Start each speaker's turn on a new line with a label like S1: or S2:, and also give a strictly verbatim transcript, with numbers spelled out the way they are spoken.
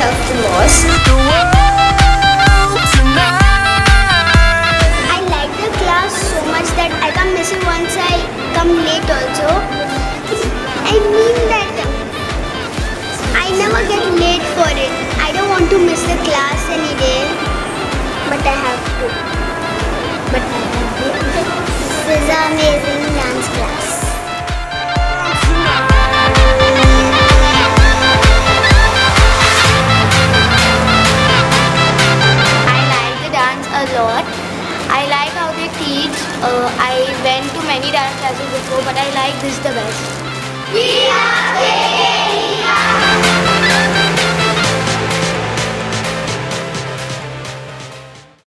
S1: loved was I like the class so much that I can't miss it once I come late also. I mean that I never get late for it. I don't want to miss the class any day, but I have to. But I have to. This is an amazing dance class. I like the dance a lot. I like how they teach. Uh, I went to many dance classes before, but I like this the best. We are K K.